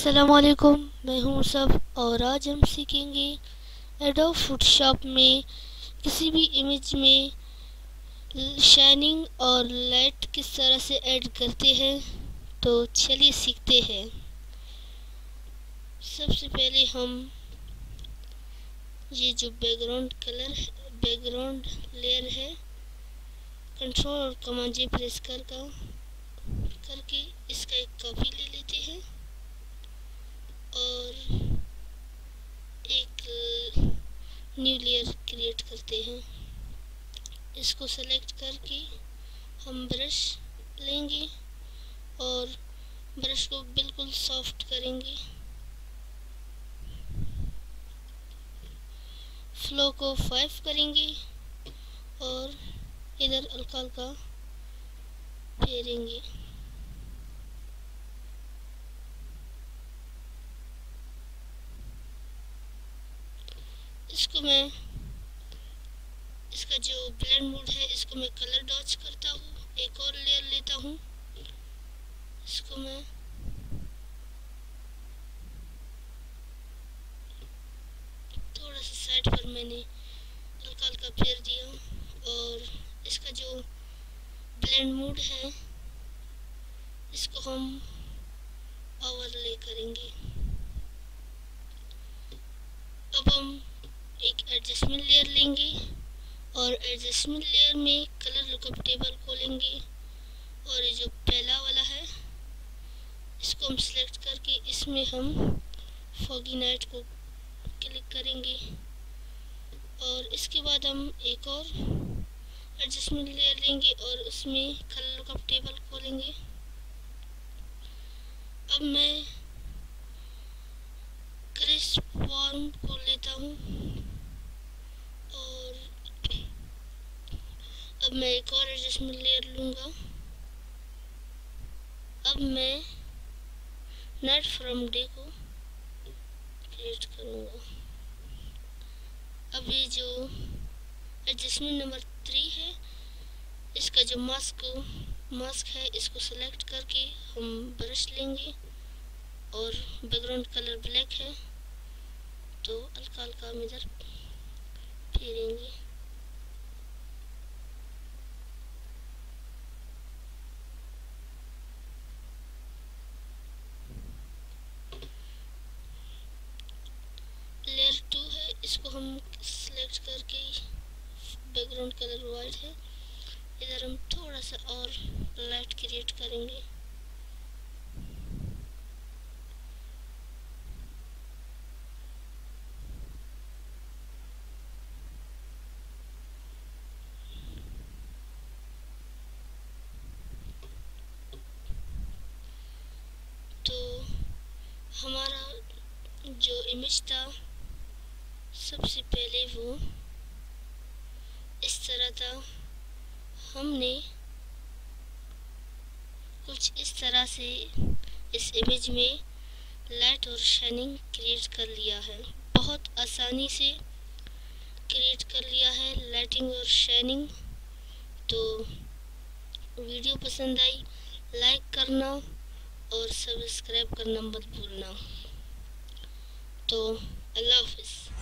अस्सलामुअलैकुम, मैं हूँ सब और आज हम सीखेंगे एडोब फोटोशॉप में किसी भी इमेज में शाइनिंग और लाइट किस तरह से ऐड करते हैं। तो चलिए सीखते हैं। सबसे पहले हम ये जो बैकग्राउंड लेयर है, कंट्रोल और कमांड जे प्रेस करके इसका एक कॉपी ले लेते हैं और एक न्यू लेयर क्रिएट करते हैं। इसको सेलेक्ट करके हम ब्रश लेंगे और ब्रश को बिल्कुल सॉफ्ट करेंगे। फ्लो को 5 करेंगे और इधर हल्का हल्का फेरेंगे। इसका जो ब्लेंड मोड है, इसको मैं कलर डॉच करता हूँ। एक और लेयर लेता हूँ, इसको मैं थोड़ा सा साइड पर मैंने हल्का हल्का फेर दिया और इसका जो ब्लेंड मोड है, इसको हम ओवरले करेंगे। अब हम एक एडजस्टमेंट लेयर लेंगे और एडजस्टमेंट लेयर में कलर लुकअप टेबल खोलेंगे और ये जो पहला वाला है, इसको हम सिलेक्ट करके इसमें हम फॉगी नाइट को क्लिक करेंगे और इसके बाद हम एक और एडजस्टमेंट लेयर लेंगे और उसमें कलर लुकअप टेबल खोलेंगे। अब मैं क्रिस्प फॉर्म को लेता हूँ और अब मैं एक और एडजस्टमेंट लेयर लूँगा। अब मैं नाइट फ्रॉम डे को क्रिएट करूँगा। अब ये जो एडजस्टमेंट नंबर 3 है, इसका जो मास्क है, इसको सेलेक्ट करके हम ब्रश लेंगे और बैकग्राउंड कलर ब्लैक है तो हल्का हल्का हम इधर फेरेंगे। लेयर 2 है, इसको हम सेलेक्ट करके बैकग्राउंड कलर वाइट है, इधर हम थोड़ा सा और लाइट क्रिएट करेंगे। तो हमारा जो इमेज था, सबसे पहले वो इस तरह था। हमने कुछ इस तरह से इस इमेज में लाइट और शाइनिंग क्रिएट कर लिया है। बहुत आसानी से क्रिएट कर लिया है लाइटिंग और शाइनिंग। तो वीडियो पसंद आई, लाइक करना और सब्सक्राइब करना मत भूलना। तो अल्लाह हाफिज़।